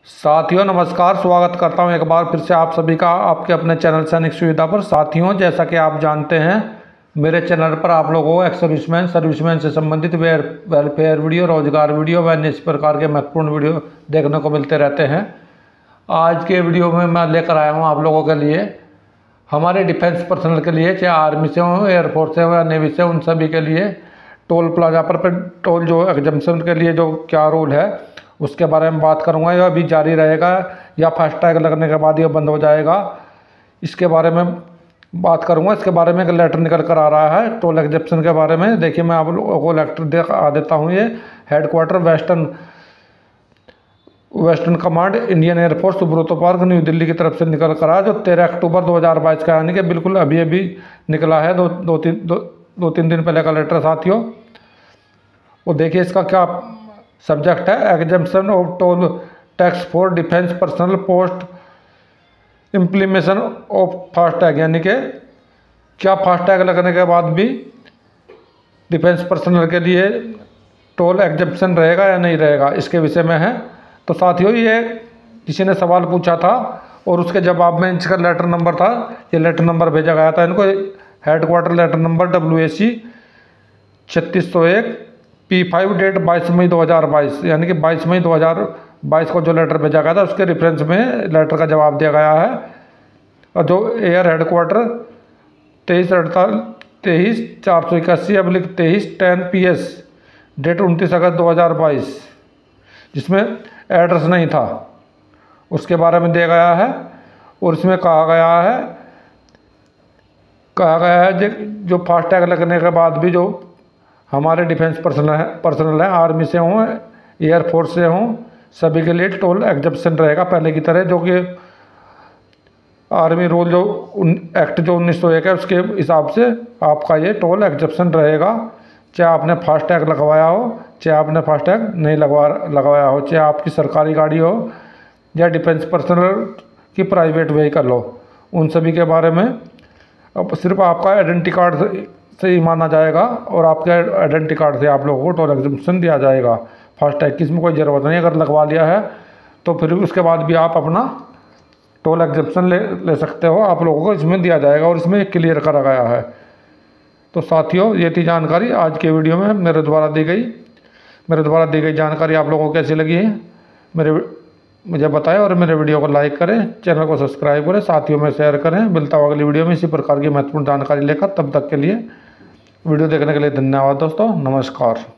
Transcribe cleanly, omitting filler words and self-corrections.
साथियों नमस्कार, स्वागत करता हूं एक बार फिर से आप सभी का आपके अपने चैनल सैनिक सुविधा पर। साथियों, जैसा कि आप जानते हैं, मेरे चैनल पर आप लोगों को एक्स सर्विसमैन से संबंधित वेलफेयर वीडियो, रोजगार वीडियो व अन्य इस प्रकार के महत्वपूर्ण वीडियो देखने को मिलते रहते हैं। आज के वीडियो में मैं लेकर आया हूँ आप लोगों के लिए हमारे डिफेंस पर्सनल के लिए, चाहे आर्मी से हो, एयरफोर्स से हो या नेवी से, उन सभी के लिए टोल प्लाजा पर टोल जो एग्जम्पशन के लिए जो क्या रूल है उसके बारे में बात करूंगा। यह अभी जारी रहेगा या फास्टैग लगने के बाद यह बंद हो जाएगा, इसके बारे में बात करूंगा। इसके बारे में एक लेटर निकल कर आ रहा है टोल एग्जम्पशन के बारे में। देखिए, मैं आप लोगों को लेटर दिखा देता हूँ। ये headquarter western command Indian air force Subroto park new Delhi की तरफ से निकल कर आया, जो 13 अक्टूबर 2022 का, यानी कि बिल्कुल अभी अभी निकला है। दो तीन दिन पहले का लेटर साथियों। वो देखिए, इसका क्या सब्जेक्ट है, exemption of toll tax for defence personnel post implementation of FASTag, यानी कि क्या फास्टैग लगने के बाद भी डिफेंस पर्सनल के लिए टोल एग्जम्पशन रहेगा या नहीं रहेगा, इसके विषय में है। तो साथियों, ये किसी ने सवाल पूछा था और उसके जवाब में इसका लेटर नंबर था, ये लेटर नंबर भेजा गया था इनको। Headquarter letter number WAC 3601 P5 date 22 मई 2022, यानी कि 22 मई 2022 को जो लेटर भेजा गया था उसके रेफरेंस में लेटर का जवाब दिया गया है। और जो एयर हेडक्वार्टर 23/481/23 10 PS डेट 29 अगस्त 2022, जिसमें एड्रेस नहीं था, उसके बारे में दिया गया है। और इसमें कहा गया है जो फास्टैग लगने के बाद भी जो हमारे डिफेंस पर्सनल है, आर्मी से हों, एयरफोर्स से हों, सभी के लिए टोल एग्जम्पशन रहेगा पहले की तरह। जो कि आर्मी रूल जो एक्ट जो 1901 है उसके हिसाब से आपका ये टोल एग्जम्पशन रहेगा, चाहे आपने फास्टैग लगवाया हो, चाहे आपने फास्टैग नहीं लगवाया हो, चाहे आपकी सरकारी गाड़ी हो या डिफेंस पर्सनल की प्राइवेट व्हीकल हो, उन सभी के बारे में अब सिर्फ आपका आइडेंटिटी कार्ड से ही माना जाएगा और आपके आइडेंटिटी कार्ड से आप लोगों को टोल एग्जम्पशन दिया जाएगा। फास्टैग की इसमें कोई ज़रूरत नहीं, अगर लगवा लिया है तो फिर उसके बाद भी आप अपना टोल एग्जम्पशन ले सकते हो, आप लोगों को इसमें दिया जाएगा और इसमें क्लियर करा गया है। तो साथियों, ये थी जानकारी आज के वीडियो में मेरे द्वारा दी गई जानकारी आप लोगों को कैसी लगी है मुझे बताएं और मेरे वीडियो को लाइक करें, चैनल को सब्सक्राइब करें, साथियों में शेयर करें। मिलता हूँ अगली वीडियो में इसी प्रकार की महत्वपूर्ण जानकारी लेकर। तब तक के लिए वीडियो देखने के लिए धन्यवाद दोस्तों, नमस्कार।